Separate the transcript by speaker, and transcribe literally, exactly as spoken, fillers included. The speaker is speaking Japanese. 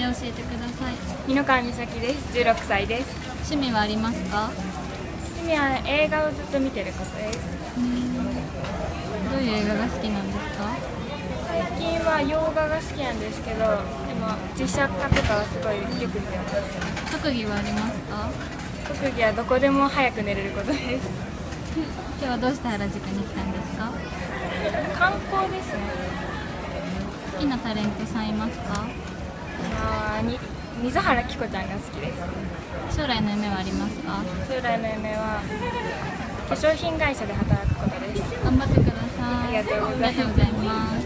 Speaker 1: 教えてください。
Speaker 2: 美濃川美咲です。じゅうろくさいです。
Speaker 1: 趣味はありますか？
Speaker 2: 趣味は映画をずっと見てることです。
Speaker 1: どういう映画が好きなんですか？
Speaker 2: 最近は洋画が好きなんですけど、でも実写化とかはすごいよく見てます。
Speaker 1: 特技はありますか？
Speaker 2: 特技はどこでも早く寝れることです。
Speaker 1: 今日はどうして原宿に来たんですか？
Speaker 2: 観光ですね。
Speaker 1: 好きなタレントさんいますか？
Speaker 2: あに水原希子ちゃんが好きです。
Speaker 1: 将来の夢はありますか？
Speaker 2: 将来の夢は化粧品会社で働くことです。
Speaker 1: 頑張ってください。
Speaker 2: ありがとうございます。
Speaker 1: ありがとうございます。